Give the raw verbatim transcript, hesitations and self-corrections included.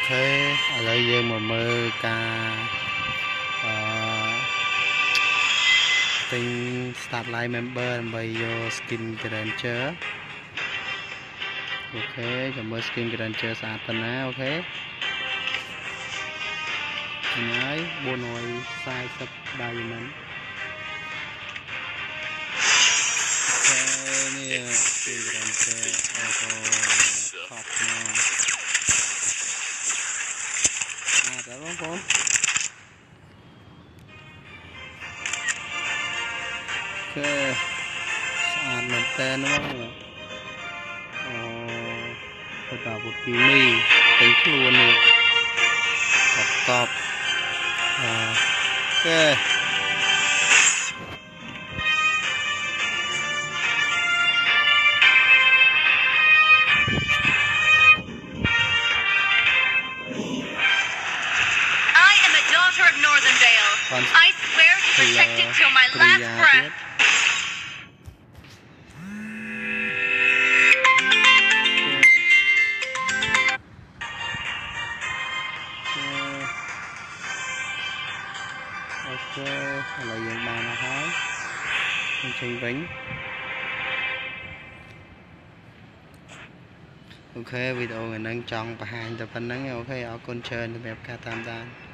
ok ở đây dương mà mơ ca tình start live member bây giờ skin granger ok cho mơ skin granger sạch tên á ok nhái buôn nồi sai sắp diamond ok nè skin granger auto top ngon à đó bóng con ok sạch mình tên đúng không phải tạo một kỳ mì tính luôn nè top top à, ok Of Northendale. I swear to protect it till my last breath. Ok, là dừng bàn là hết. Mình trình vĩnh. Ok, video mình đang chọn và hàng tập phần nắng ok ở con chơi để đẹp ca tam đan.